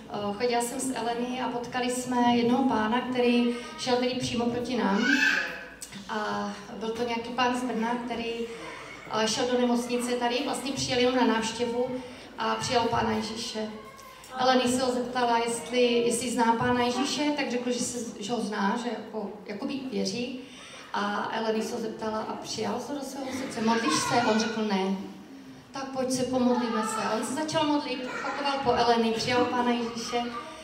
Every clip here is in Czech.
Chodila jsem s Eleny a potkali jsme jednoho pána, který šel tedy přímo proti nám. A byl to nějaký pán z Brna, který šel do nemocnice tady, vlastně přijel jenom na návštěvu a přijal pána Ježíše. Eleny se ho zeptala, jestli zná pána Ježíše, tak řekl, že ho zná, že jakoby věří. A Eleny se ho zeptala, a přijal to do svého srdce, modlíš se? On řekl ne. Tak pojď se, pomodlíme se. On se začal modlit, opakoval po Eleny, přijal pána Ježíše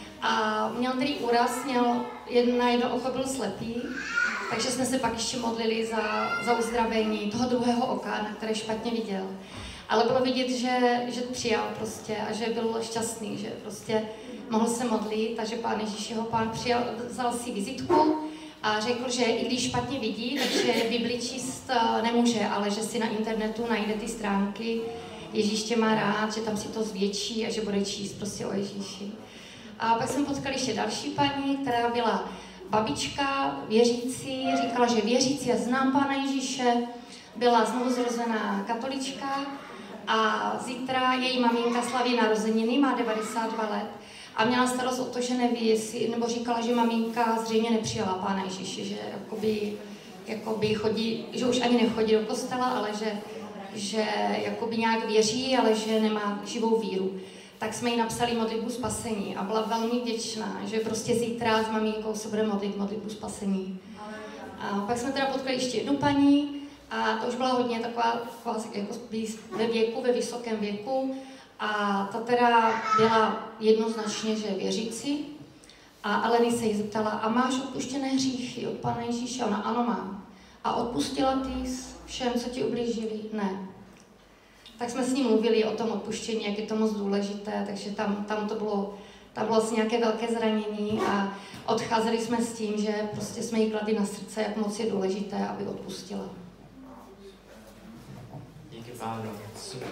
a měl tedy úraz, na jedno oko byl slepý, takže jsme se pak ještě modlili za uzdravení toho druhého oka, na které špatně viděl. Ale bylo vidět, že přijal prostě a že byl šťastný, že prostě mohl se modlit a že pán Ježíš jeho pán přijal, vzal si vizitku a řekl, že i když špatně vidí, takže Bibli číst nemůže, ale že si na internetu najde ty stránky, Ježíš tě má rád, že tam si to zvětší a že bude číst prostě o Ježíši. A pak jsem potkali ještě další paní, která byla babička, věřící, říkala, že věřící, já znám pána Ježíše, byla znovu zrozená katolička a zítra její maminka slaví narozeniny, má 92 let a měla starost o to, že neví, nebo říkala, že maminka zřejmě nepřijala pána Ježíše, že jakoby chodí, že už ani nechodí do kostela, ale že jakoby nějak věří, ale že nemá živou víru. Tak jsme jí napsali modlitbu spasení a byla velmi vděčná, že prostě zítra s maminkou se bude modlit modlitbu spasení. A pak jsme teda potkali ještě jednu paní a to už byla hodně taková jako ve věku, ve vysokém věku a ta teda byla jednoznačně, že věřící. A Eleny se jí zeptala, a máš odpuštěné hříchy od Pána Ježíše? Ona, ano, mám. A odpustila ty všem, co ti ublížili? Ne. Tak jsme s ním mluvili o tom odpuštění, jak je to moc důležité, takže tam bylo asi nějaké velké zranění a odcházeli jsme s tím, že prostě jsme jí kladli na srdce, jak moc je důležité, aby odpustila. Díky Pánu, super.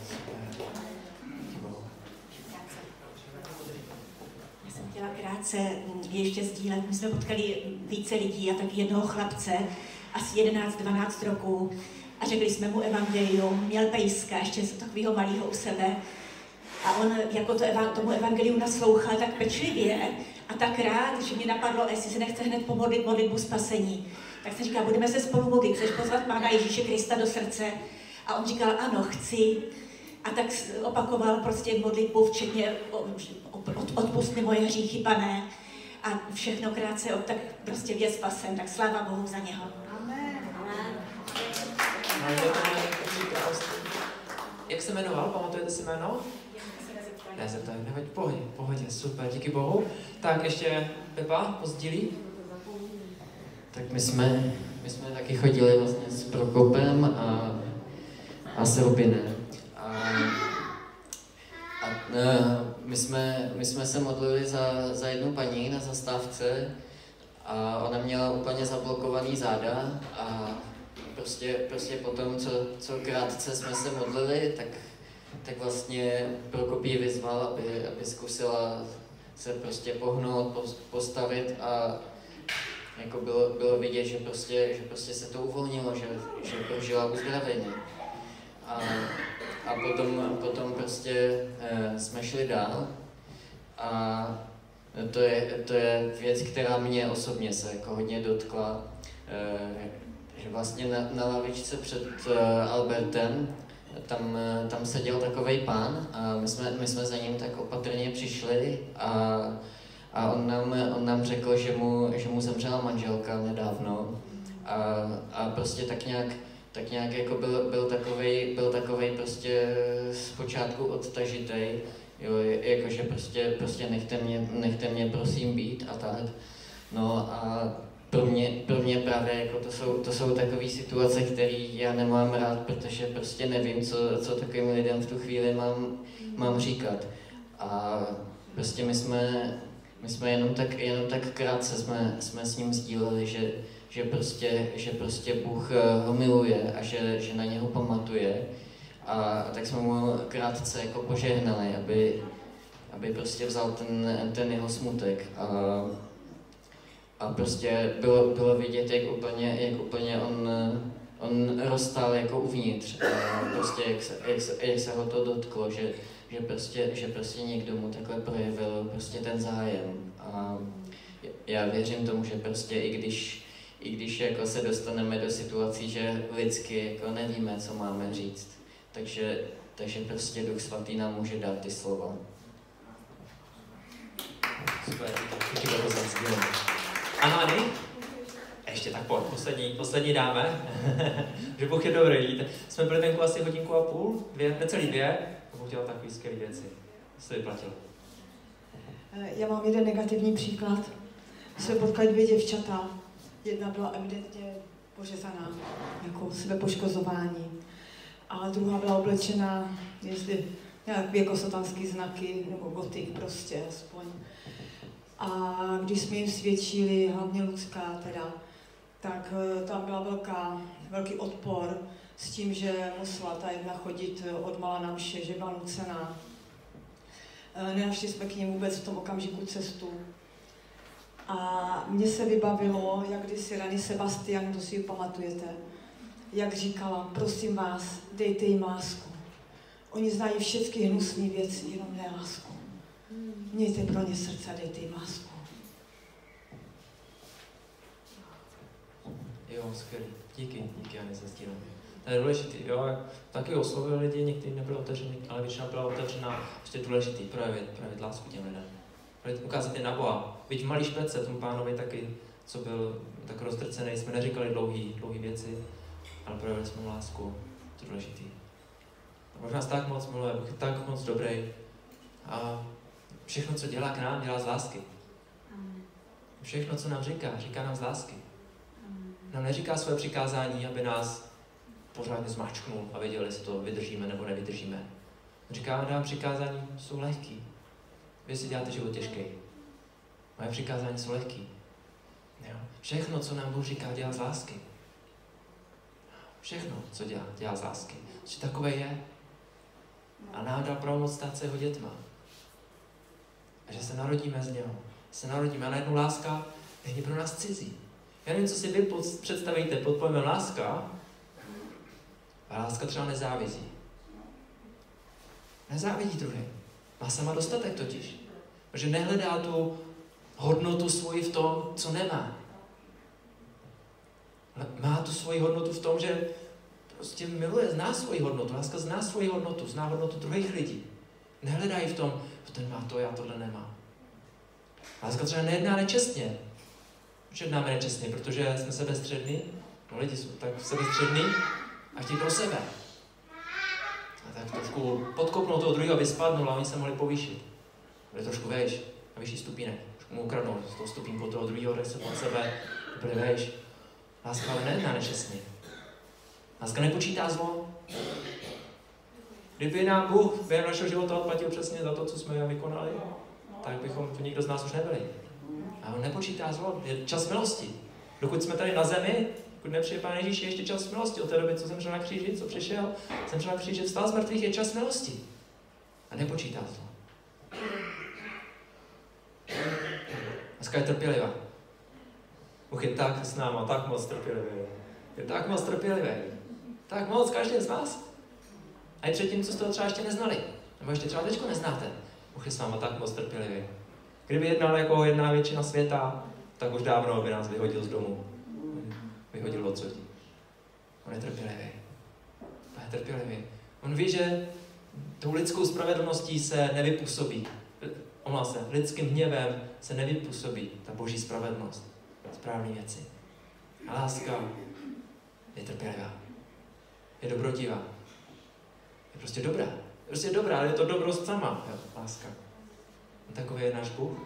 Já jsem chtěla krátce ještě sdílet, my jsme potkali více lidí a tak jednoho chlapce, asi 11-12 roků, a řekli jsme mu evangelium, měl pejska, ještě z takového malého u sebe. A on jako tomu evangeliu naslouchal tak pečlivě a tak rád, že mě napadlo, jestli se nechce hned pomodlit modlitbu spasení. Tak jsem říkala, budeme se spolu modlit, chceš pozvat Pána Ježíše Krista do srdce? A on říkal, ano, chci. A tak opakoval prostě modlitbu, včetně odpust mi moje hříchy, Pane. A všechno krátce, tak prostě je spasen, tak sláva Bohu za něho. Amen. Jak se jmenoval? Pamatujete si jméno? Nezeptali, nehoď, pohodě, super, díky Bohu. Tak ještě Pepa pozdílí. Tak my jsme taky chodili vlastně s Prokopem a s Robinem. My jsme se modlili za jednu paní na zastávce a ona měla úplně zablokovaný záda a prostě potom, co krátce jsme se modlili, tak vlastně Prokop ji vyzval, aby zkusila se prostě pohnout, postavit a jako bylo vidět, že prostě se to uvolnilo, že prožila uzdravení. A potom prostě jsme šli dál a to je věc, která mě osobně se jako hodně dotkla, že vlastně na lavičce před Albertem tam seděl takovej pán a my jsme za ním tak opatrně přišli a on nám řekl, že mu zemřela manželka nedávno a prostě tak nějak jako byl takovej prostě zpočátku odtažitej, jo, jakože prostě nechte mě prosím být a tak. No a pro mě právě jako to jsou takové situace, které já nemám rád, protože prostě nevím, co takovým lidem v tu chvíli mám říkat. A prostě my jsme jenom tak krátce jsme s ním sdíleli, že prostě Bůh ho miluje a že na něho pamatuje. A tak jsme mu krátce jako požehnali, aby prostě vzal ten jeho smutek. A prostě bylo vidět, jak úplně on roztál jako uvnitř. A prostě jak se ho to dotklo, že prostě někdo mu takhle projevil prostě ten zájem. A já věřím tomu, že prostě i když jako se dostaneme do situací, že lidsky jako nevíme, co máme říct, takže prostě Duch Svatý nám může dát ty slova. Super, díky Bohu za sdělení. Ano, Ani? Ještě tak pojď, poslední dáme. Že Bůh je dobrý, vidíte. Jsme byli venku asi 1,5 hodiny, 2, necelý 2, a Bůh dělal takový skvělý věci. Co to vyplatilo? Já mám jeden negativní příklad. Jsme potkali 2 děvčata. Jedna byla evidentně pořezaná, jako sebepoškozování. A druhá byla oblečená, jestli nějak jako satanský znaky, nebo gotik prostě aspoň. A když jsme jim svědčili, hlavně Lucka teda, tak tam byla velký odpor s tím, že musela ta jedna chodit odmala na mše, že byla nucená. Nenašli jsme k ním vůbec v tom okamžiku cestu. A mně se vybavilo, jak kdysi Rany Sebastian, to si ji pamatujete, jak říkala, prosím vás, dejte jim lásku. Oni znají všechny hnusné věci, jenom ne lásku. Mějte pro ně srdce a dejte jim lásku. Jo, skvělý. Díky, Jany, za sdílení. To je důležitý, jo, taky oslovil lidi, někteří nebyli otevřený, ale většina byla otevřená, prostě je důležitý projevit lásku těm lidem. Ukázat je na Boha. Byť v malý špetce, tomu pánovi taky, co byl tak rozdrcený, jsme neříkali dlouhý věci, ale projevili jsme mu lásku, to je důležitý. A Bůh nás tak moc miluje, Bůh je tak moc dobrý a všechno, co dělá k nám, dělá z lásky. Všechno, co nám říká nám z lásky. Nám neříká své přikázání, aby nás pořádně zmačknul a věděli, jestli to vydržíme nebo nevydržíme. Říká nám přikázání, jsou lehký. Vy si děláte život těžký. Moje přikázání jsou lehký. Jo. Všechno, co nám Bůh říká, dělá z lásky. Všechno, co dělá z lásky. Že takové je. A nám dá pravomoc stát se jeho dětma. A že se narodíme z něho. Se narodíme a najednou láska není pro nás cizí. Já nevím, co si vy představíte pod pojmem láska, a láska třeba nezávidí. Nezávidí druhý. Má sama dostatek totiž. Protože nehledá tu hodnotu svoji v tom, co nemá. Ale má tu svoji hodnotu v tom, že prostě miluje, zná svoji hodnotu. Láska zná svoji hodnotu, zná hodnotu druhých lidí. Nehledá ji v tom, že ten má to, já tohle nemám. Láska třeba nejedná nečestně. Proč jednáme nečestně? Protože jsme sebestřední. No lidi jsou tak sebestřední a chtějí pro sebe. A tak trošku podkopnou toho druhého, aby spadnul a oni se mohli povýšit. Byli trošku vejš, na vyšší stupínek. Trošku mu ukradnou z toho stupínku toho druhého, tak se pod sebe byli vejš. Láska ale nejedná nečestně. Láska nepočítá zlo. Kdyby nám Bůh během našeho života odplatil přesně za to, co jsme vykonali, tak bychom tu nikdo z nás už nebyli. A on nepočítá zlo, je čas milosti. Dokud jsme tady na zemi, dokud nepřijde Pán Ježíš, je ještě čas milosti. Od té doby, co zemřel na kříži, co přišel, zemřel na kříži, vstal z mrtvých, je čas milosti. A nepočítá zlo. Dneska je trpělivá. Bůh je tak s náma, tak moc trpělivý. Je tak moc trpělivý. Tak moc, každý z vás. A i předtím, co jste ho třeba ještě neznali. Nebo ještě třeba teďko neznáte. Bůh je s náma tak moc trpělivý. Kdyby jednal jako jedna většina světa, tak už dávno by nás vyhodil z domu. Vyhodil odsud. On je trpělivý. On je trpělivý. On ví, že tou lidskou spravedlností se nevypůsobí. Lidským hněvem se nevypůsobí ta boží spravedlnost. Správné věci. A láska je trpělivá. Je dobrotivá. Je prostě dobrá. Je prostě dobrá, ale je to dobrost sama. Jo, láska. A takový je náš Bůh.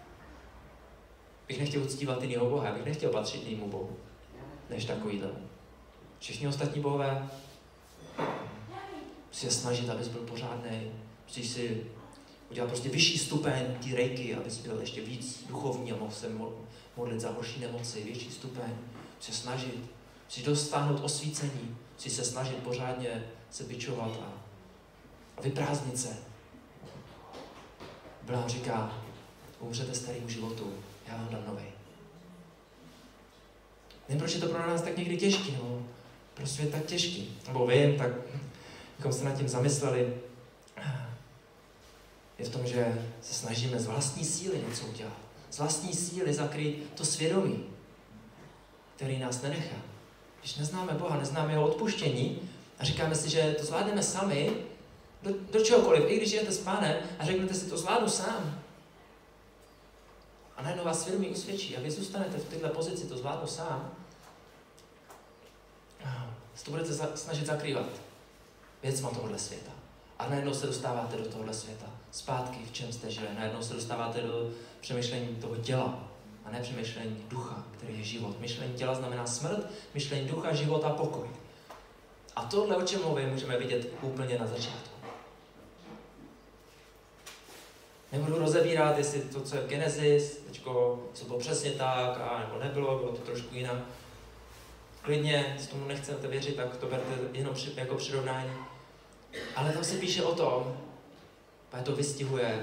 Bych nechtěl uctívat jinýho Boha, bych nechtěl patřit jinému Bohu, než takovýhle. Všichni ostatní bohové musí se snažit, abys byl pořádnej. Musíš si udělat prostě vyšší stupeň té rejky, abys byl ještě víc duchovní a mohl se modlit za horší nemoci, větší stupeň. Musíš se snažit, musíš dostáhnout osvícení, musíš se snažit pořádně se bičovat a vyprázdnit se. Bible nám říká, umřete starému životu, já vám dám novej. Nevím, proč je to pro nás tak někdy těžký, nebo pro svět tak těžký. Nebo vím, tak bychom se nad tím zamysleli. je v tom, že se snažíme z vlastní síly něco udělat. Z vlastní síly zakrýt to svědomí, který nás nenechá. Když neznáme Boha, neznáme jeho odpuštění a říkáme si, že to zvládneme sami, do čehokoliv, i když jdete s Pánem a řeknete si, to zvládnu sám. A najednou vás svědomí usvědčí a vy zůstanete v této pozici, to zvládnu sám. Se to budete snažit zakrývat věcma tohohle světa. A najednou se dostáváte do tohohle světa. Zpátky, v čem jste žili. Najednou se dostáváte do přemýšlení toho těla. A ne přemýšlení ducha, který je život. Myšlení těla znamená smrt, myšlení ducha, život a pokoj. A tohle, o čem mluvím, můžeme vidět úplně na začátku. Nebudu rozebírat, jestli to, co je v Genesis, teďko, co bylo přesně tak, a nebo nebylo, bylo to trošku jinak. Klidně, s tomu nechcete věřit, tak to berte jenom jako přirovnání. Ale tam se píše o tom, že to vystihuje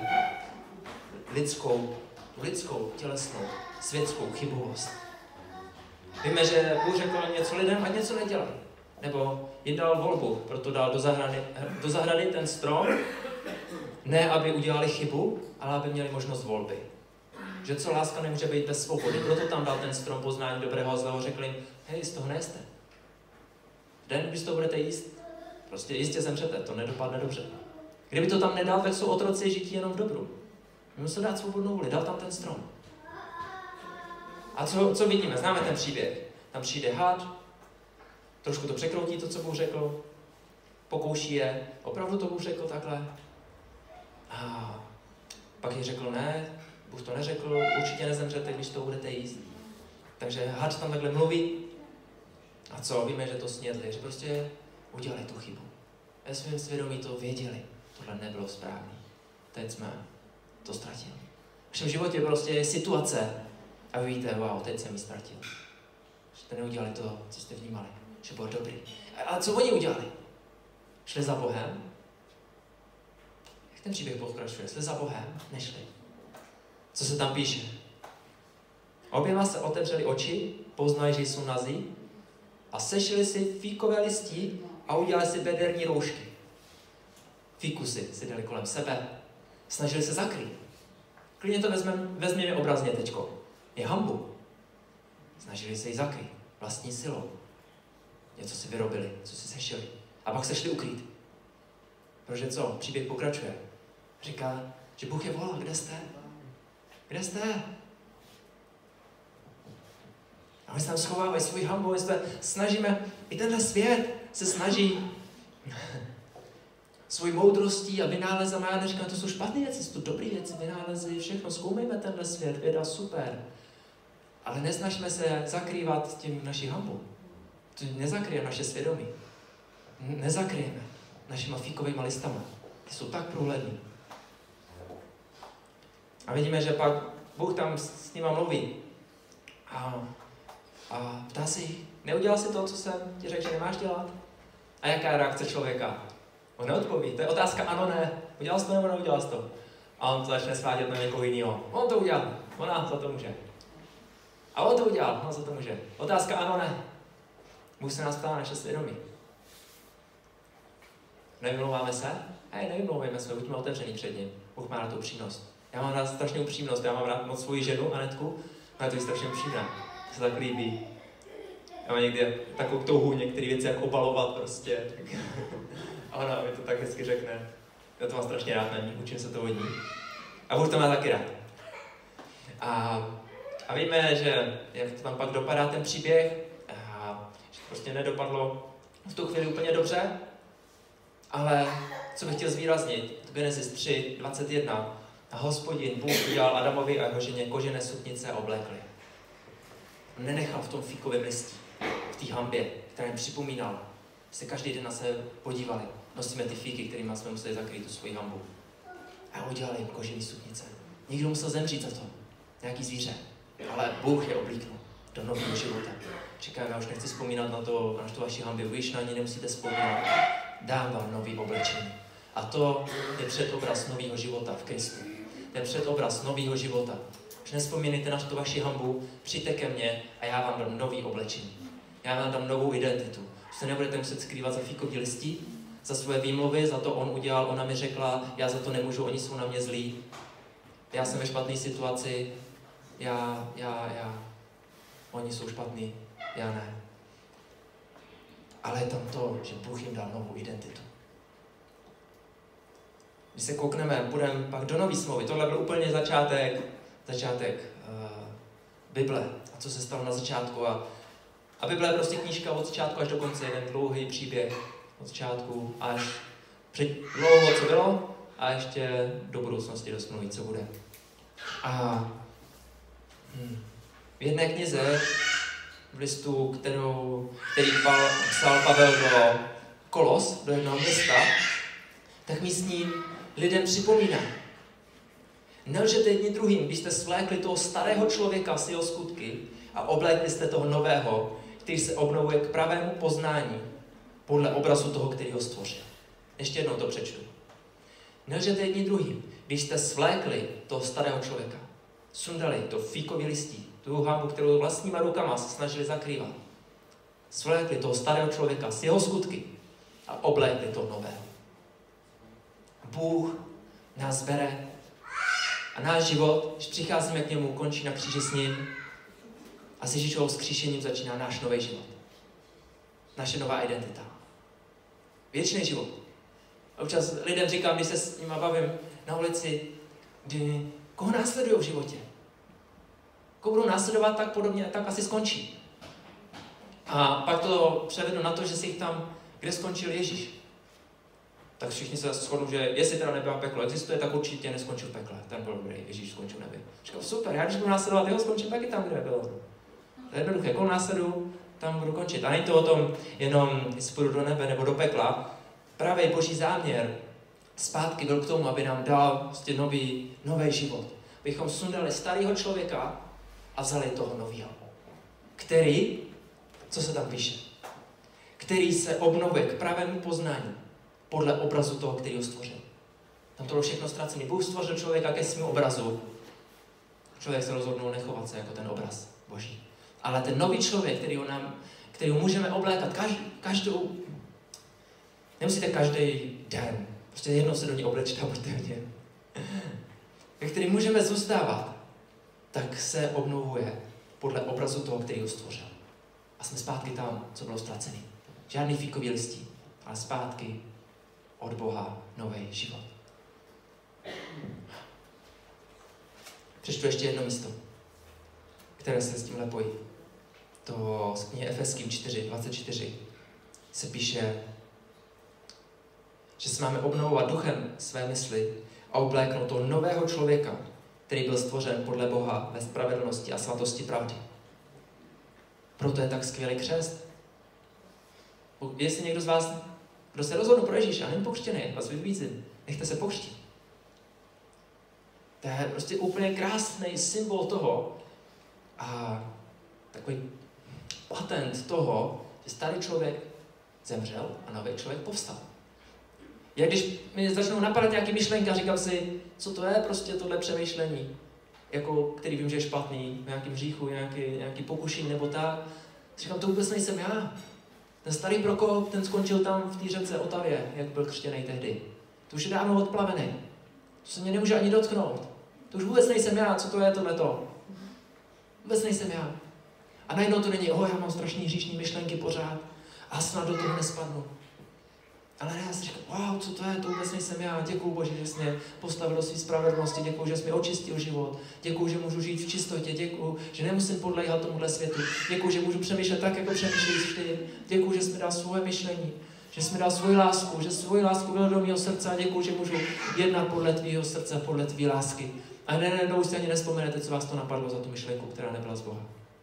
lidskou, tělesnou, světskou chybovost. Víme, že Bůh řekl něco lidem a něco nedělali. Nebo jim dal volbu, proto dal do zahrady ten strom, ne aby udělali chybu, ale aby měli možnost volby. Že co láska nemůže být bez svobody, proto tam dal ten strom poznání dobrého a zlého, řekl jim, hej, z toho nejste. Den, když to budete jíst, prostě jistě zemřete, to nedopadne dobře. Kdyby to tam nedal, tak jsou otroci žití jenom v dobru. Musel dát svobodnou vůli, dal tam ten strom. A co vidíme? Známe ten příběh. Tam přijde had, trošku to překroutí to, co Bůh řekl, pokouší je, opravdu to Bůh řekl takhle. A pak jí řekl, ne, Bůh to neřekl, určitě nezemřete, když to budete jíst. Takže had tam takhle mluví. A co? Víme, že to snědli, že prostě udělali tu chybu. Ve svém svědomí to věděli. Tohle nebylo správný. Teď jsme to ztratili. V našem životě prostě je situace a vy víte, wow, teď jsem ji ztratil. Že jste neudělali to, co jste vnímali. Že bylo dobrý. A co oni udělali? Šli za Bohem? Jak ten příběh pokračuje? Šli za Bohem? Nešli. Co se tam píše? Oběma se otevřeli oči, poznali, že jsou nazí a sešili si fíkové listí a udělali si bederní roušky. Fíkusy si dali kolem sebe, snažili se zakrýt. Klidně to vezměme obrazně teďko. Je hambu. Snažili se ji zakrýt vlastní silou. Něco si vyrobili, co si sešili. A pak se šli ukrýt. Protože co? Příběh pokračuje. Říká, že Bůh je volá. Kde jste? Kde jste? A my se tam schovávají svůj hambu, my se snažíme, i tenhle svět se snaží svojí moudrostí a vynálezama. Já neříkám, to jsou špatné věci, jsou to dobré věci, vynálezy, všechno. Zkoumejme tenhle svět, věda super. Ale nesnažme se zakrývat tím naši hambu. To nezakryje naše svědomí. Nezakryjeme našima fíkovými listama. Ty jsou tak průhledný. A vidíme, že pak Bůh tam s nima mluví. A ptá se jich, neudělal jsi to, co jsem ti řekl, že nemáš dělat? A jaká je reakce člověka? On neodpoví. To je otázka ano, ne. Udělal jsi to nebo neudělal jsi to? A on to začne svádět na někoho jiného. On to udělal. Ona za to může. A on to udělal. On za to může. Otázka ano, ne. Bůh se nás ptá na naše svědomí. Nevymlouváme se? Nevymlouvejme se, buďme otevřený před ním. Bůh má na to upřímnost. Já mám rád strašně upřímnost. Já mám rád moc svoji ženu, Anetku. Ona to je strašně upřímná. Se tak líbí. Já mám někdy takovou touhu některé věci jak obalovat prostě. A ona mi to tak hezky řekne. Já to mám strašně rád na ní, učím se to od ní. A Bůh to má taky rád. A víme, že jak to tam pak dopadá ten příběh, že to prostě nedopadlo v tu chvíli úplně dobře, ale co bych chtěl zvýraznit, to Genesis 3:21. A Hospodin Bůh udělal Adamovi a jeho ženě kožené suknice a oblékli. Nenechal v tom fíkovém listí, v té hambě, která jim připomínal. Se každý den na sebe podívali. Nosíme ty fíky, kterými jsme museli zakrýt tu svoji hambu. A udělali jim kožený suknice. Někdo musel zemřít za to. Nějaký zvíře. Ale Bůh je oblíknul do nového života. Říkám, já už nechci vzpomínat na tu vaši hambu. Vy již na ní nemusíte vzpomínat. Dám vám nový oblečení. A to je předobraz nového života v Kristu. To je předobraz nového života. Už nevzpomínejte na tu vaši hambu, přijďte ke mně a já vám dám nový oblečení. Já vám dám novou identitu. Už se nebudete muset skrývat za fíkový listí, za své výmluvy, za to on udělal, ona mi řekla, já za to nemůžu, oni jsou na mě zlí. Já jsem ve špatné situaci, oni jsou špatní, já ne. Ale je tam to, že Bůh jim dal novou identitu. Když se koukneme, budeme pak do nový smlouvy. Tohle byl úplně začátek Bible. A co se stalo na začátku. A Bible je prostě knížka od začátku až do konce. Jeden dlouhý příběh od začátku až před dlouho, co bylo, a ještě do budoucnosti, do smlouvy, co bude. A v jedné knize, v listu, který psal Pavel do Kolos, do jednoho města, tak místním lidem připomíná. Nelžete jedni druhým, když jste svlékli toho starého člověka s jeho skutky a oblékli jste toho nového, který se obnovuje k pravému poznání podle obrazu toho, který ho stvořil. Ještě jednou to přečtu. Nelžete jedni druhým, když jste svlékli toho starého člověka, sundali to fíkový listí, tu hambu, kterou vlastníma rukama se snažili zakrývat. Svlékli toho starého člověka s jeho skutky a oblékli toho nového. Bůh nás bere a náš život, když přicházíme k němu, končí na kříži s ním a s Ježíšovou vzkříšením začíná náš nový život. Naše nová identita. Věčný život. A občas lidem říkám, když se s nimi bavím na ulici, koho následují v životě? Koho budou následovat tak podobně, tak asi skončí. A pak to převedu na to, že si jich tam, kde skončil Ježíš. Tak všichni se shodnou, že jestli teda nebe a peklo existuje, tak určitě neskončil v pekle. Ten byl dobrý, Ježíš skončil v nebi. Říkám, super, já když budu následovat jeho, skončím taky tam, kde bylo. To je jednoduché, koho následuju, tam budu končit. A není to o tom jenom, jestli půjdu do nebe nebo do pekla. Pravý Boží záměr zpátky byl k tomu, aby nám dal prostě nový život. Abychom sundali starého člověka a vzali toho nového. Který, co se tam píše? Který se obnovuje k pravému poznání podle obrazu toho, který ho stvořil. Tam to bylo všechno ztracené. Bůh stvořil člověka ke svému obrazu. Člověk se rozhodnul nechovat se jako ten obraz Boží. Ale ten nový člověk, který ho můžeme oblékat každou, nemusíte každý den, prostě jednou se do něj oblečte a buďte v něm. Který můžeme zůstávat, tak se obnovuje podle obrazu toho, který ho stvořil. A jsme zpátky tam, co bylo ztracený. Žádný fíkový listí, ale zpátky od Boha nový život. Přečtu ještě jedno místo, které se s tímhle pojí. To z knihy Efeským 4:24 se píše, že se máme obnovovat duchem své mysli a obléknout toho nového člověka, který byl stvořen podle Boha ve spravedlnosti a svatosti pravdy. Proto je tak skvělý křest. Jestli někdo z vás, kdo se rozhodl pro Ježíše a není pokřtěný, vás vybízím, nechte se pokřtít. To je prostě úplně krásný symbol toho a takový patent toho, že starý člověk zemřel a nový člověk povstal. Jak když mi začnou napadat nějaké myšlenky a říkám si, co to je prostě tohle přemýšlení, jako, který vím, že je špatný, v nějakém hříchu, nějaký pokušení nebo tak. Říkám, to vůbec nejsem já. Ten starý Prokop, ten skončil tam v té řece Otavě, jak byl křtěný tehdy. To už je dávno odplavený. To se mě nemůže ani dotknout. To už vůbec nejsem já, co to je tohleto. Vůbec nejsem já. A najednou to není, já mám strašný hříšní myšlenky pořád a snad do toho nespadnu. Ale ne, já si říkám, co to je, to vůbec nejsem já. Děkuju Bože, že jsi mě postavil do své spravedlnosti, děkuju, že jsi mi očistil život, děkuju, že můžu žít v čistotě, děkuju, že nemusím podléhat tomuhle světu, děkuju, že můžu přemýšlet tak, jako přemýšlíš ty, děkuju, že jsi mi dal svoje myšlení, že jsi mi dal svoji lásku, že svoji lásku vylil do mého srdce a děkuju, že můžu jednat podle tvýho srdce, podle tvý lásky. A ne, už si ani nevzpomenete, co vás to napadlo za tu myšlenku, která nebyla z Boha.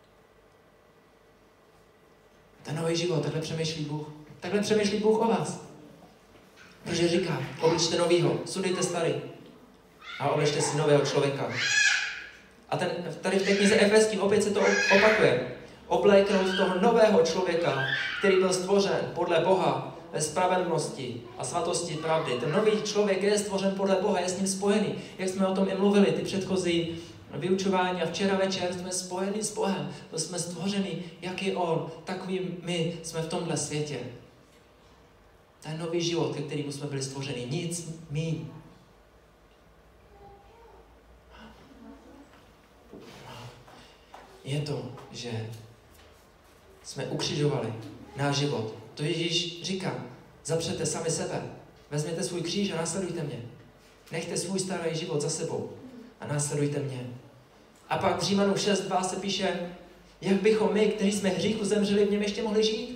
Ten nový život, takhle přemýšlí Bůh. Takhle přemýšlí Bůh o vás. Protože říká, obličte novýho, sudejte starý a obličte si nového člověka. A tady v té knize Efeským opět se to opakuje. Obléknout toho nového člověka, který byl stvořen podle Boha ve spravedlnosti a svatosti pravdy. Ten nový člověk je stvořen podle Boha, je s ním spojený. Jak jsme o tom i mluvili, ty předchozí vyučování a včera večer jsme spojeni s Bohem. To jsme stvořeni, jak je On, takový my jsme v tomhle světě. To je nový život, ke kterému jsme byli stvořeni. Nic míň. Je to, že jsme ukřižovali náš život. To Ježíš říká, zapřete sami sebe, vezměte svůj kříž a následujte mě. Nechte svůj starý život za sebou a následujte mě. A pak v Římanům 6:2 se píše, jak bychom my, kteří jsme hříchu zemřeli, v něm ještě mohli žít.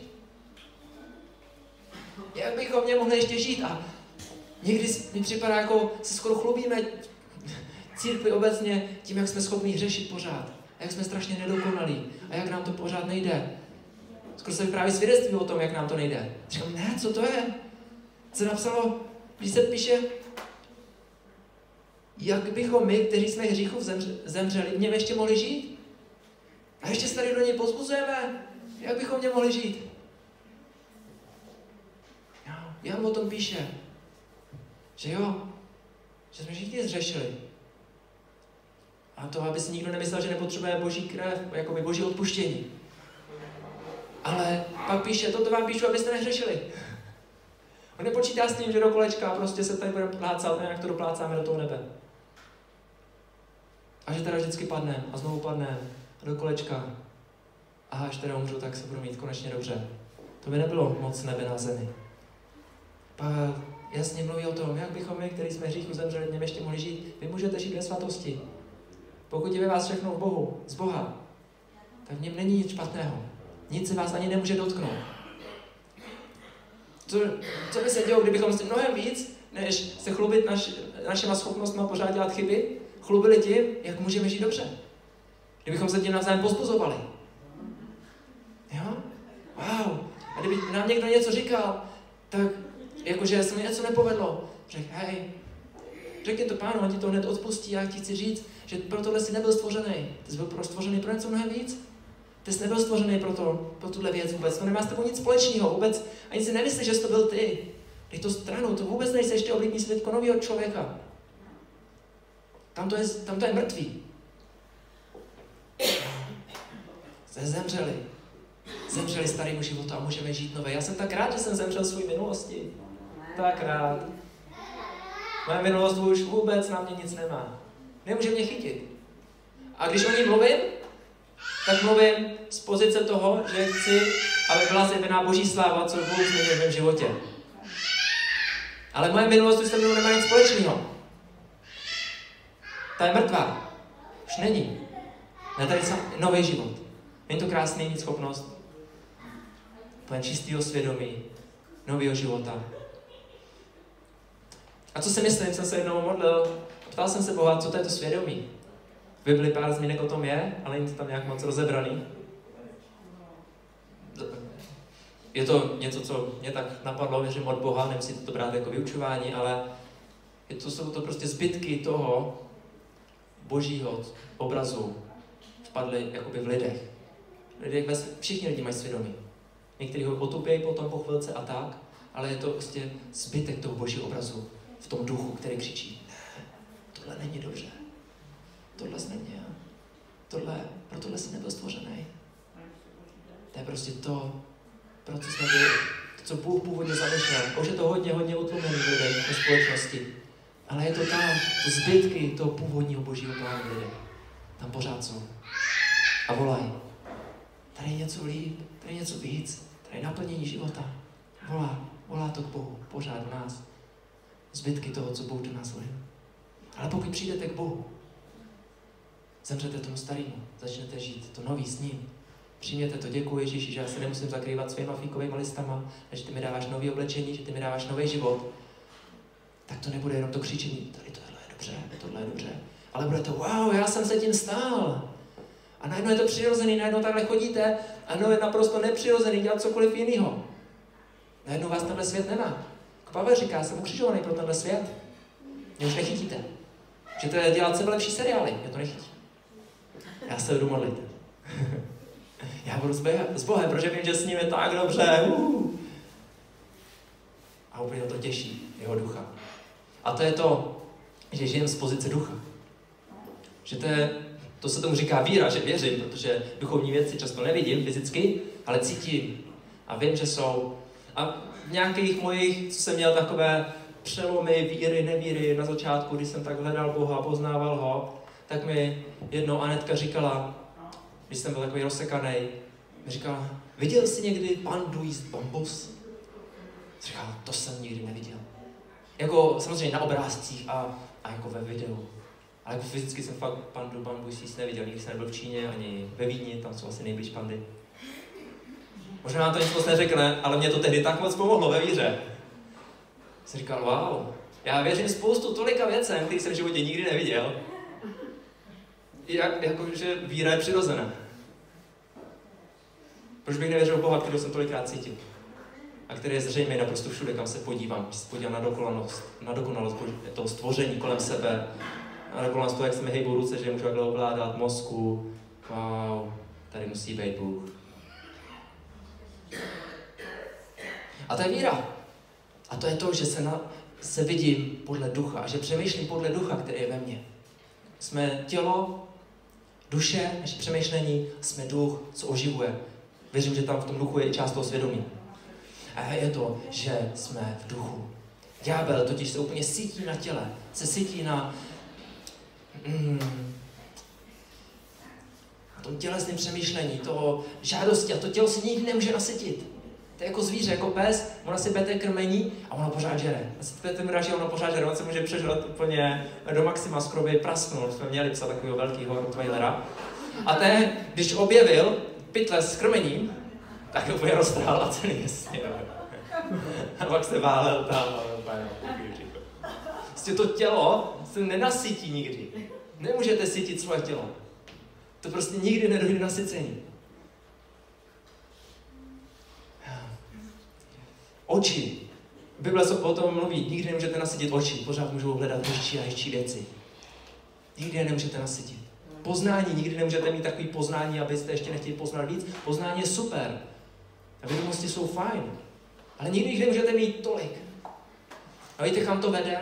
Jak bychom v něm mohli ještě žít. A někdy mi připadá, jako se skoro chlubíme církvi obecně tím, jak jsme schopni hřešit pořád. A jak jsme strašně nedokonalí. A jak nám to pořád nejde. Skoro se vypráví svědectví o tom, jak nám to nejde. Říkám, ne, co to je? Co napsalo? Když se píše, jak bychom my, kteří jsme hříchu zemřeli, v něm ještě mohli žít? A ještě se tady do něj pozbuzujeme. Jak bychom v něm mohli žít? Jan o tom píše, že jo, že jsme všichni zřešili. A to, aby si nikdo nemyslel, že nepotřebuje boží krev, jakoby boží odpuštění. Ale pak píše, toto vám píšu, abyste nehřešili. On nepočítá s tím, že do kolečka prostě se tady budeme plácat, jak to doplácáme do toho nebe. A že teda vždycky padneme a znovu padneme a do kolečka. A až teda umřu, tak se budu mít konečně dobře. To by nebylo moc nebe na zemi. Pak jasně mluví o tom, jak bychom my, kteří jsme hříchu zemřeli, v něm ještě mohli žít. Vy můžete žít ve svatosti. Pokud je ve vás všechno v Bohu, z Boha, tak v něm není nic špatného. Nic se vás ani nemůže dotknout. Co by se dělo, kdybychom si mnohem víc, než se chlubit našima schopnostmi a pořád dělat chyby, chlubili tím, jak můžeme žít dobře. Kdybychom se tím navzájem pozbuzovali. Jo? Wow. A kdyby nám někdo něco říkal, tak jakože se mi něco nepovedlo, řekl, hej, řekni to Pánu, on ti to hned odpustí a já ti chci říct, že pro tohle jsi nebyl stvořený. Ty jsi byl stvořený pro něco mnohem víc. Ty jsi nebyl stvořený pro tuhle věc vůbec. To nemá s tebou nic společného vůbec. Ani si nemyslíš, že jsi to byl ty. Dej to stranou, to vůbec nejsi ještě oblíkni si teďko novýho člověka. Tam to je mrtvý. Jste zemřeli. Zemřeli starému životu a můžeme žít nové. Já jsem tak rád, že jsem zemřel svůj minulosti. Tak rád. Moje minulost už vůbec na mě nic nemá. Nemůže mě chytit. A když o ní mluvím, tak mluvím z pozice toho, že chci, aby byla zjevená boží sláva, co Bůh změnil v mém životě. Ale moje minulost už se mnou nemá nic společného. Ta je mrtvá. Už není. Je tady nový život. Není to krásný mít schopnost plně čistého svědomí, nového života. A co si myslím, jsem se jednou modlil, ptal jsem se Boha, co to je to svědomí. V Bibli pár zmínek o tom je, ale není to tam nějak moc rozebraný. Je to něco, co mě tak napadlo, věřím od Boha, nemusíte to brát jako vyučování, ale jsou to prostě zbytky toho božího obrazu vpadly jakoby v lidech. Všichni lidi mají svědomí. Někteří ho potupějí potom po chvilce a tak, ale je to prostě zbytek toho božího obrazu v tom duchu, který křičí, tohle není dobře, tohle jsi neměl, pro tohle jsi nebyl stvořený. To je prostě to, pro co jsme byli, co Bůh původně zamýšlel. Už je to hodně utlumený v lidech, ve společnosti. Ale je to tam, to zbytky toho původního božího plánu v lidech. Tam pořád jsou. A volají. Tady je něco líp, tady je něco víc, tady je naplnění života. Volá to k Bohu, pořád v nás. Zbytky toho, co Bůh do nás vlil. Ale pokud přijdete k Bohu, zemřete tomu starému, začnete žít to nový s ním. Přijměte to, děkuji Ježíši, že já se nemusím zakrývat svýma fíkovými listama, že ty mi dáváš nový oblečení, že ty mi dáváš nový život. Tak to nebude jenom to křičení, tady tohle je dobře. Ale bude to, wow, já jsem se tím stál. A najednou je to přirozený, najednou takhle chodíte a najednou je naprosto nepřirozený dělat cokoliv jiného. Najednou vás tenhle svět nemá. Pavel říká, jsem ukřižovaný pro tenhle svět. Mě už nechytíte. Že to je dělat sebe lepší seriály, mě to nechytí. Já se jdu modlit. Já budu s Bohem, protože vím, že s ním je tak dobře. A úplně to těší, jeho ducha. A to je to, že žijem z pozice ducha. Že to se tomu říká víra, že věřím, protože duchovní věci často nevidím fyzicky, ale cítím. A vím, že jsou. A v nějakých mojich, co jsem měl takové přelomy víry, nevíry na začátku, když jsem tak hledal Boha, poznával ho, tak mi jednou Anetka říkala, když jsem byl takový rozsekaný, mi říkala, viděl jsi někdy pandu jíst bambus? Říkala, to jsem nikdy neviděl. Jako samozřejmě na obrázcích a jako ve videu. Ale jako fyzicky jsem fakt pandu bambus jíst neviděl. Nikdy jsem nebyl v Číně, ani ve Vídni, tam jsou asi nejblíž pandy. Možná vám to nic moc neřekne, ale mě to tehdy tak moc pomohlo ve víře. Jsem říkal, wow, já věřím spoustu tolika věcem, které jsem v životě nikdy neviděl. Jakože víra je přirozená. Proč bych nevěřil Boha, kterého jsem tolikrát cítil? A který je zřejmě naprosto všude, kam se podívám. Když se podívám na dokonalost toho stvoření kolem sebe, na dokonalost toho, jak se mi hejbou ruce, že je můžu takhle ovládat, mozku. Wow, tady musí být Bůh. A to je víra. A to je to, že se vidím podle ducha a že přemýšlím podle ducha, který je ve mně. Jsme tělo, duše, naše přemýšlení, jsme duch, co oživuje. Věřím, že tam v tom duchu je i část toho svědomí. A je to, že jsme v duchu. Ďábel totiž se úplně sytí na těle, se sytí na tom tělesném přemýšlení, toho žádosti a to tělo se nikdy nemůže nasytit. To je jako zvíře, jako pes, ona si bete krmení a ona pořád žere. A si bete mraží a ona pořád žere, on se může přežrat úplně do maxima, skoro by prasknul. Jsme měli psa takového velkého rottweilera. A ten, když objevil pytle s krmením, tak úplně roztrhal a celý jasně. A pak se válel tam. Prostě to tělo se nenasytí nikdy. Nemůžete sytit svoje tělo. To prostě nikdy nedojde na sycení. Oči. Bible o tom mluví. Nikdy nemůžete nasytit oči. Pořád můžou hledat ještě a ještě věci. Nikdy je nemůžete nasytit. Poznání. Nikdy nemůžete mít takový poznání, abyste ještě nechtěli poznat víc. Poznání je super. A vědomosti jsou fajn. Ale nikdy jich nemůžete mít tolik. A víte, kam to vede?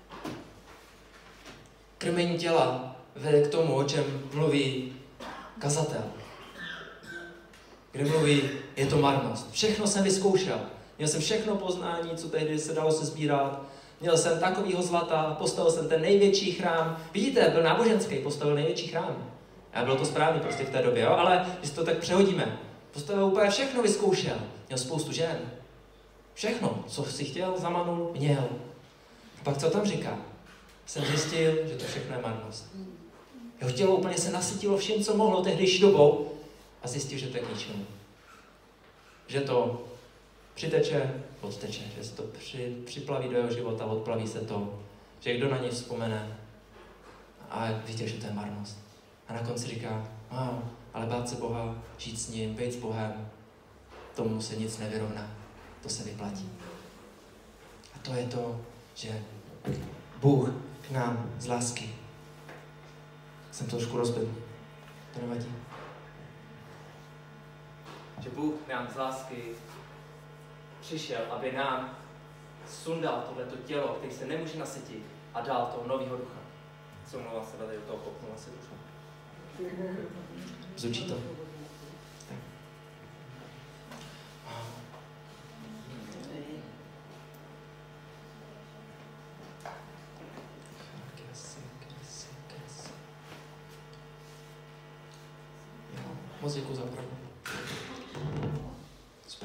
Krmení těla vede k tomu, o čem mluví kazatel. Kde mluví, je to marnost. Všechno jsem vyzkoušel. Měl jsem všechno poznání, co tehdy se dalo se sbírat. Měl jsem takovýho zlata, postavil jsem ten největší chrám. Vidíte, byl náboženský, postavil největší chrám. A bylo to správně prostě v té době, jo? Ale když to tak přehodíme, postavil úplně všechno, vyzkoušel. Měl spoustu žen. Všechno, co si chtěl, zamanul, měl. A pak co tam říká? Jsem zjistil, že to všechno je marnost. Jeho tělo úplně se nasytilo vším, co mohlo tehdejší dobou a zjistil, že to je k ničemu. Že to přiteče, odteče, že se to připlaví do jeho života, odplaví se to, že kdo na něj vzpomene a viděl, že to je marnost. A na konci říká, wow, ale bát se Boha, žít s ním, být s Bohem, tomu se nic nevyrovná. To se vyplatí. A to je to, že Bůh k nám z lásky. Jsem to trošku rozbil. To nevadí. Že Bůh k nám z lásky přišel, aby nám sundal tohleto tělo, který se nemůže nasytit a dal toho nového ducha. Co mluvila se tady do toho popnula se ducha. Zvučí to? Tak. Moc děkuji za opravdu. Super.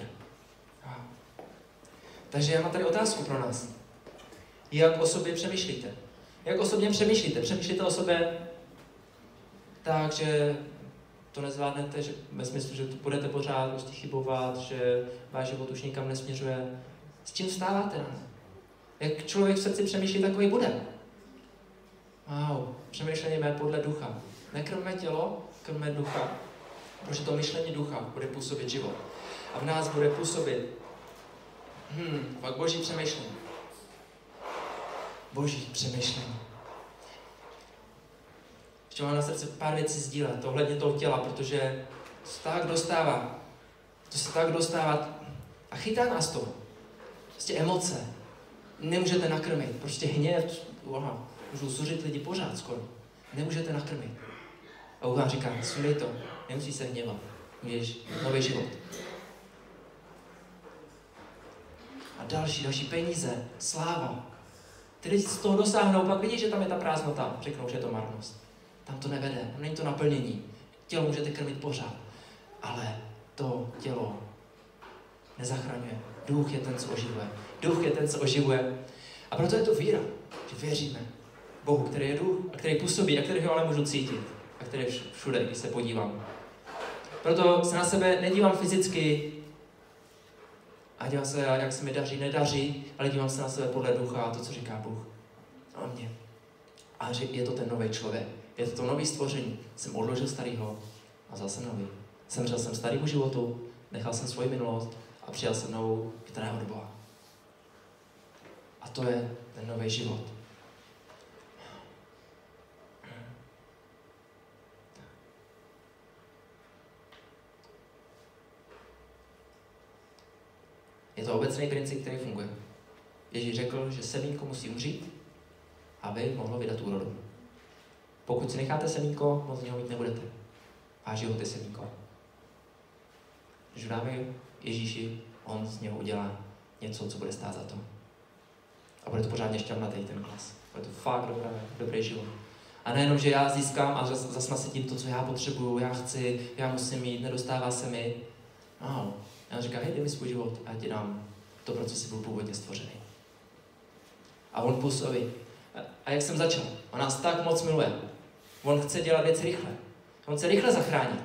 Takže já mám tady otázku pro nás. Jak o sobě přemýšlíte? Jak osobně přemýšlíte? Přemýšlíte o sobě tak, že to nezvládnete, že ve smyslu, že budete pořád prostě chybovat, že váš život už nikam nesměřuje. S čím vstáváte ráno? Jak člověk v srdci přemýšlí, takový bude. Wow, přemýšlení mé podle ducha. Nekrmme tělo, krmme ducha. Protože to myšlení ducha bude působit život. A v nás bude působit pak boží přemýšlení. Boží přemýšlení. Ještě mám na srdci pár věcí sdílet, ohledně toho těla, protože to se tak dostává. To se tak dostává a chytá nás to. Prostě emoce. Nemůžete nakrmit. Prostě hněv, můžu zuřit lidi pořád skoro. Nemůžete nakrmit. A Bůh vám říká, sundej to, nemusíš se hněvat. Můžeš nový život. a další peníze, sláva. Ty lidi z toho dosáhnou, pak vidí, že tam je ta prázdnota, řeknou, že je to marnost. Tam to nevede, tam není to naplnění. Tělo můžete krmit pořád, ale to tělo nezachraňuje. Duch je ten, co oživuje. Duch je ten, co oživuje. A proto je to víra, že věříme Bohu, který je duch a který působí a kterého ale můžu cítit a který je všude, když se podívám. Proto se na sebe nedívám fyzicky a dívám se, jak se mi daří, nedaří, ale dívám se na sebe podle ducha a to, co říká Bůh o mně. A že je to ten nový člověk, je to nový stvoření. Jsem odložil starýho a zase nový. Zemřel jsem starýmu životu, nechal jsem svoji minulost a přijal jsem novou, která je od Boha. A to je ten nový život. Je to obecný princip, který funguje. Ježíš řekl, že semínko musí umřít, aby mohlo vydat úrodu. Pokud si necháte semínko, moc z něho mít nebudete. Váš život je semínko. Když dáme Ježíši, on z něho udělá něco, co bude stát za to. A bude to pořádně šťavnatý ten hlas. Bude to fakt dobrý život. A nejenom, že já získám a zase nasytím to, co já potřebuju, já chci, já musím mít, nedostává se mi. No, já říkám, hej, dej mi svůj život a já ti dám to, pro co jsi byl původně stvořený. A on působí. A jak jsem začal, on nás tak moc miluje. On chce dělat věci rychle. On chce rychle zachránit.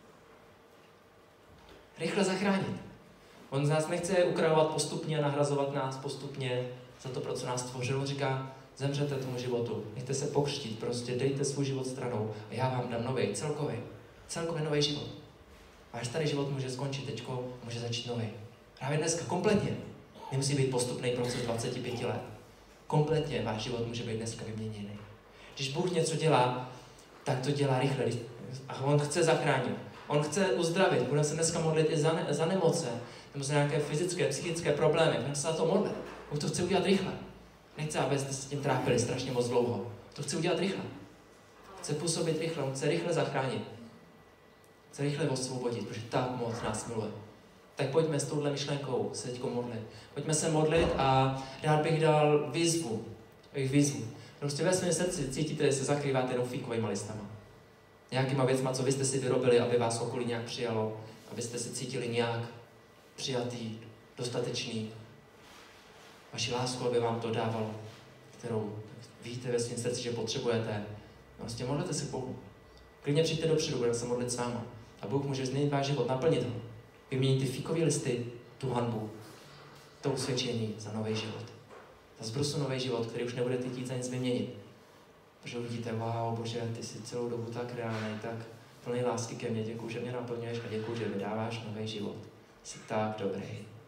Rychle zachránit. On z nás nechce ukrajovat postupně a nahrazovat nás postupně za to, pro co nás stvořil. On říká, zemřete tomu životu, nechte se pokřtít, prostě dejte svůj život stranou a já vám dám nový, celkově nový život. Váš starý život může skončit teďko, může začít nový. Právě dneska, kompletně. Nemusí být postupný proces 25 let. Kompletně váš život může být dneska vyměněný. Když Bůh něco dělá, tak to dělá rychle. A on chce zachránit. On chce uzdravit. Budeme se dneska modlit i za nemoce, nebo za nějaké fyzické, psychické problémy. Budeme se za to modlit. Bůh to chce udělat rychle. Nechce, abyste se tím trápili strašně moc dlouho. To chce udělat rychle. Chce působit rychle, on chce rychle zachránit. Chce rychle osvobodit, protože tak moc nás miluje. Tak pojďme s touhle myšlenkou se teďko modlit. Pojďme se modlit a rád bych dal výzvu. Prostě ve svém srdci cítíte, že se zakrýváte jenom fíkovejma listama. Nějakýma věcma, co vy jste si vyrobili, aby vás okolí nějak přijalo, abyste se cítili nějak přijatý, dostatečný. Vaši lásku, aby vám to dávalo, kterou víte ve svém srdci, že potřebujete. Prostě modlete se k Bohu. Klidně přijďte dopředu, budeme se modlit s váma. A Bůh může změnit váš život, naplnit ho. Vyměnit ty fíkové listy, tu hanbu, to usvědčení za nový život. Za zbrusu nový život, který už nebudete chtít za nic vyměnit. Protože uvidíte, wow, Bože, ty jsi celou dobu tak reálný, tak plný lásky ke mně, děkuju, že mě naplňuješ a děkuju, že mi dáváš nový život. Jsi tak dobrý.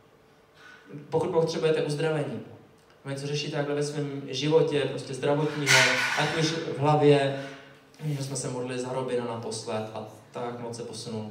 Pokud potřebujete uzdravení, něco řešíte takhle ve svém životě, prostě zdravotního, ať už v hlavě, že jsme se modlili za Robina naposled a tak moc se posunul,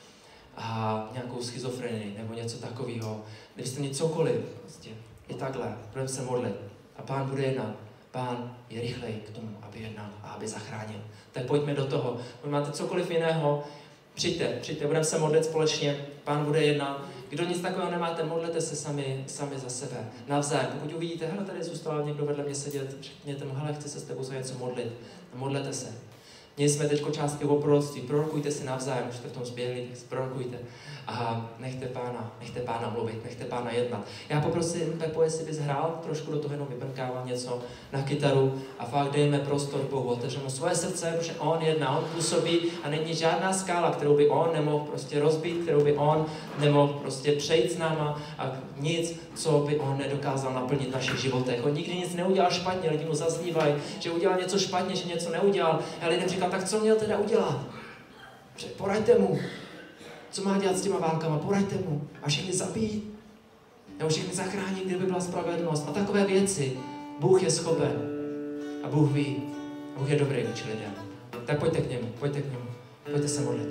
a nějakou schizofrenii nebo něco takového, kdybyste měli cokoliv, prostě i takhle, budeme se modlit a Pán bude jednat. Pán je rychlej k tomu, aby jednal a aby zachránil. Tak pojďme do toho. Pokud máte cokoliv jiného, přijďte, budeme se modlit společně, Pán bude jednat. Kdo nic takového nemáte, modlete se sami za sebe, navzájem. Pokud uvidíte, hele, tady zůstal někdo vedle mě sedět, řekněte mu, hele, chci se s tebou za něco modlit. Modlete se. Měli jsme teď částky o proroctví, prorokujte si navzájem, už jste v tom zběhli, tak prorokujte. A nechte Pána mluvit, nechte Pána jednat. Já poprosím, Pepo, jestli bys hrál trošku do toho, jenom vybrnkávám něco na kytaru a fakt dejme prostor Bohu, otevřeme svoje srdce, protože On jedná, On působí a není žádná skála, kterou by On nemohl prostě rozbít, kterou by On nemohl prostě přejít s náma a nic, co by On nedokázal naplnit v našich životech. On nikdy nic neudělal špatně, lidi mu zaznívají, že udělal něco špatně, že něco neudělal. Já lidem říkám, tak co měl teda udělat? Poraďte mu. Co má dělat s těma válkama? Poraďte mu. A všechny zabít. Nebo všechny zachránit, kdyby byla spravedlnost. A takové věci. Bůh je schopen. A Bůh ví. Bůh je dobrý vůči lidem. Tak pojďte k němu. Pojďte se modlit.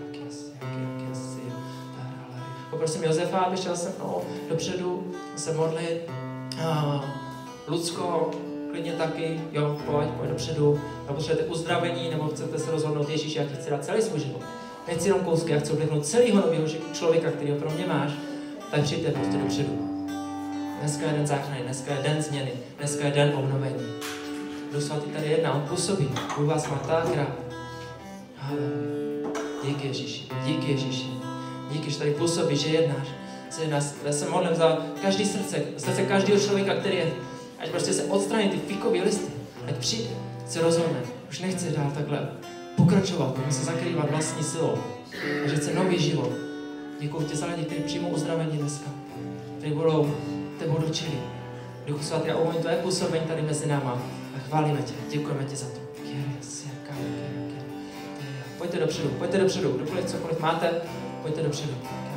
Poprosím Josefa, aby šel se mnou dopředu se modlit. Lucko, klidně taky, jo, pojď dopředu. A potřebujete uzdravení, nebo chcete se rozhodnout, Ježíš, já ti chci dát celý svůj život. Nechci jenom kousky, já chci oblíknout celého nového člověka, kterýho pro mě máš, tak přijďte prostě dopředu. Dneska je den záchrany, dneska je den změny, dneska je den obnovení. Duch Svatý tady jedná, on působí. Bůh vás má tak rád. Díky Ježíši, díky Ježíši. Díky, že tady působí, že jednáš. Já se modlím za každý srdce každého člověka, který je, ať prostě se odstraní ty fíkové listy, ať přijde, se rozhodne, už nechce dál takhle pokračovat, musí se zakrývat vlastní silou, a že chce nový život. Děkuji tě za lidi, kteří přijmou uzdravení dneska, kteří budou tebou dočili. Duchu Svatý, já uvolním tvé působení tady mezi náma a chválíme tě, děkujeme ti za to. Pojďte dopředu, kdokoliv cokoliv máte, pojďte dopředu.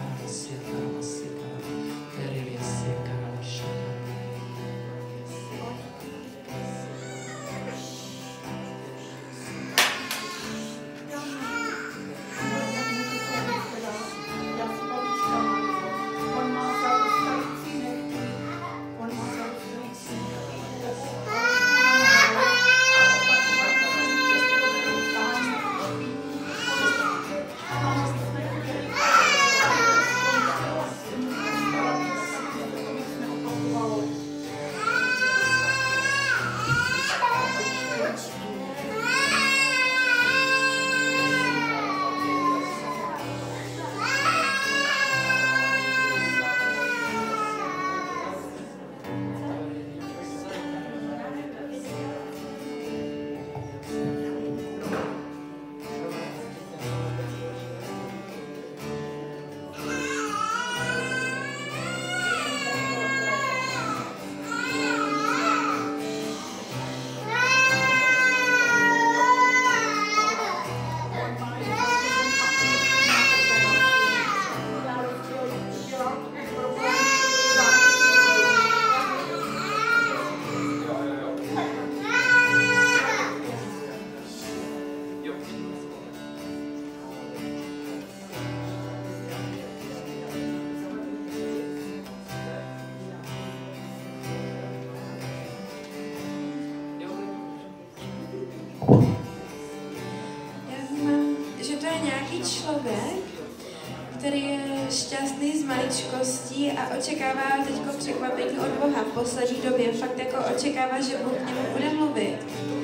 který je šťastný z maličkostí a očekává teďko překvapení od Boha v poslední době. Fakt jako očekává, že Bůh k němu bude mluvit.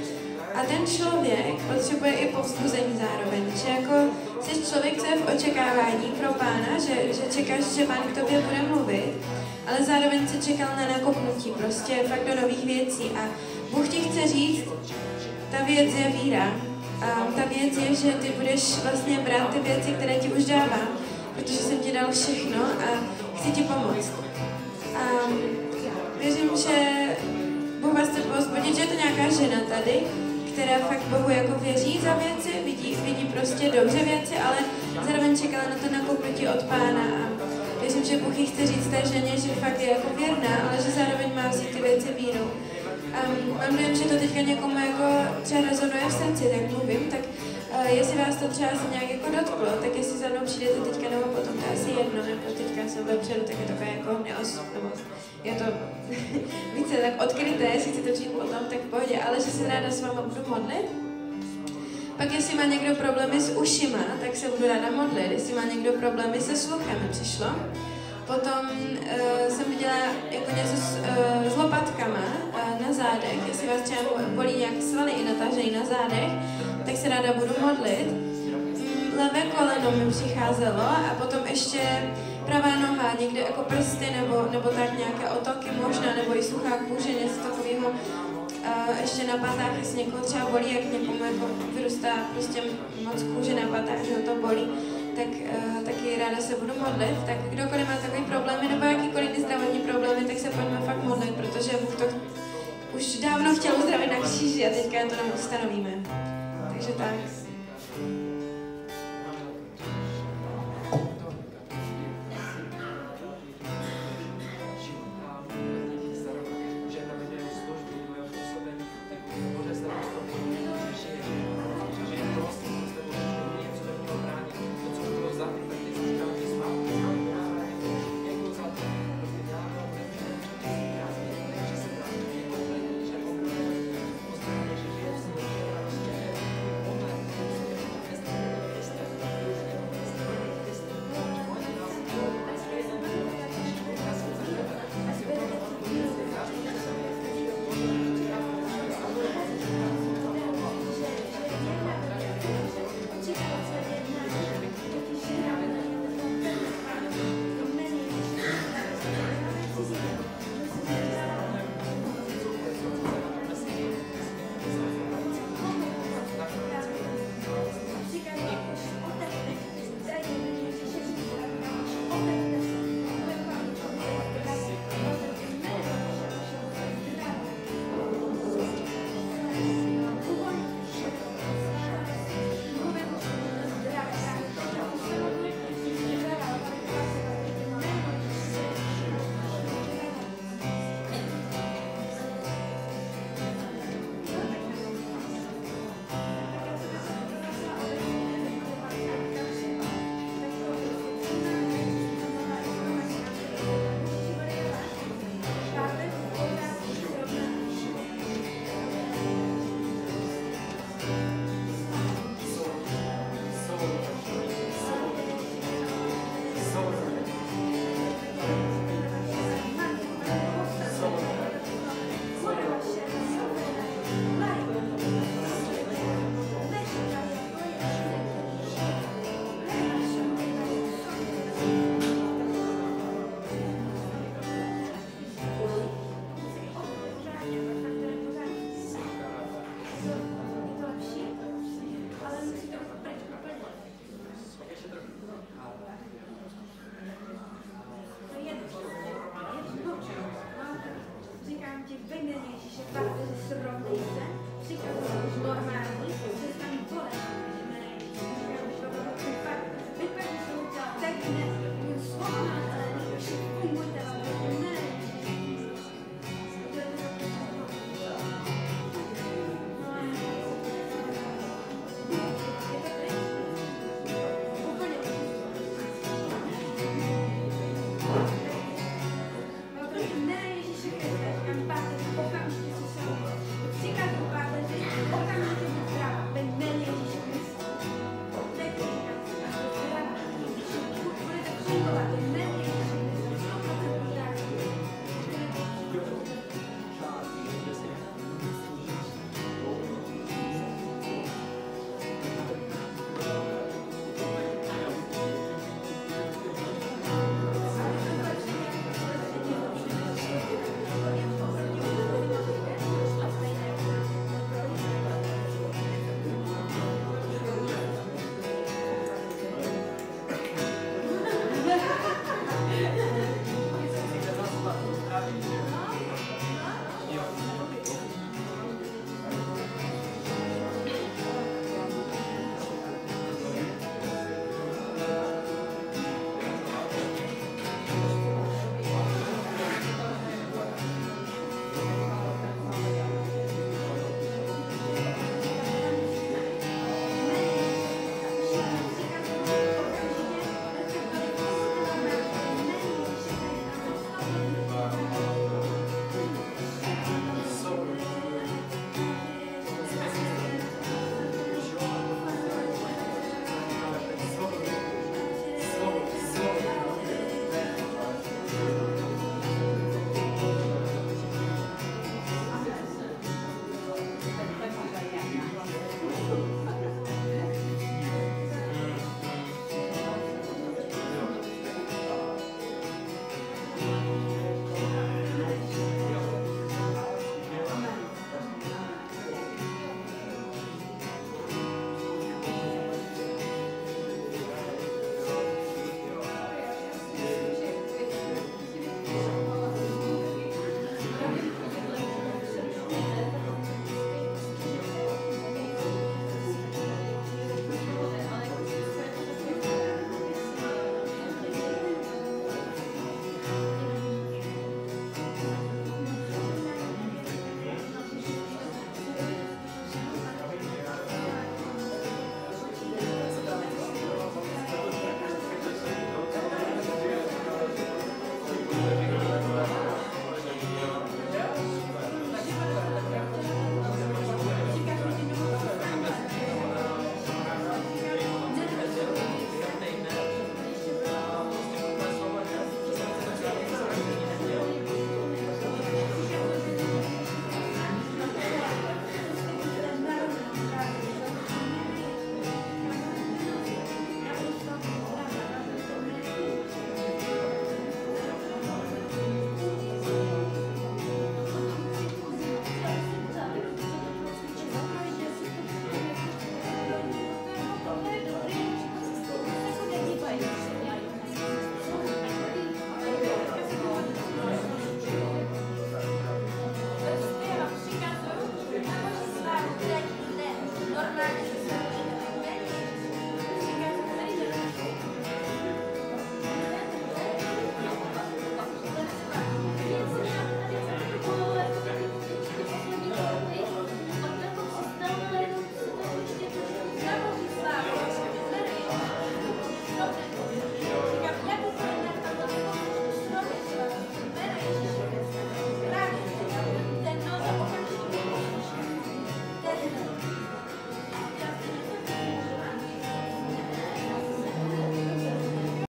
A ten člověk potřebuje i povzbuzení zároveň, že jako jsi člověk, co je v očekávání pro Pána, že čekáš, že Pán k tobě bude mluvit, ale zároveň se čekal na nakopnutí, prostě fakt do nových věcí. A Bůh ti chce říct, ta věc je víra. A ta věc je, že ty budeš vlastně brát ty věci, které ti už dávám, protože jsem ti dal všechno a chci ti pomoct. A věřím, že Bůh vás chce povzbudit, že je to nějaká žena tady, která fakt Bohu jako věří za věci, vidí prostě dobře věci, ale zároveň čekala na to nakopnutí od Pána. A věřím, že Bůh jí chce říct té ženě, že fakt je jako věrná, ale že zároveň má vzít ty věci vírou. Mám dojem, že to teďka někomu jako třeba rezonuje v srdci, tak mluvím, tak jestli vás to třeba se nějak jako dotklo, tak jestli za mnou přijdete teďka nebo potom, to je asi jedno, nebo teďka jsem vepředu, tak je to jako nebo je to více tak odkryté, jestli chcete přijít potom, tak v pohodě, ale že se ráda s váma budu modlit. Pak jestli má někdo problémy s ušima, tak se budu ráda modlit, jestli má někdo problémy se sluchem, přišlo. Potom jsem viděla jako něco s lopatkama na zádech, jestli vás třeba bolí nějak svaly i natážejí na zádech, tak se ráda budu modlit. Levé koleno mi přicházelo a potom ještě pravá noha, někde jako prsty nebo tak nějaké otoky možná, nebo i suchá kůže, něco takového. Ještě na patách, jestli někoho třeba bolí, jak někomu jako vyrůstá prostě moc kůže na patách, že ho to bolí, tak taky ráda se budu modlit. Tak kdokoliv má takový problémy nebo jakýkoliv zdravotní problémy, tak se pojďme fakt modlit, protože Bůh to už dávno chtěl uzdravit na kříži a teďka to nám ustanovíme. Takže tak.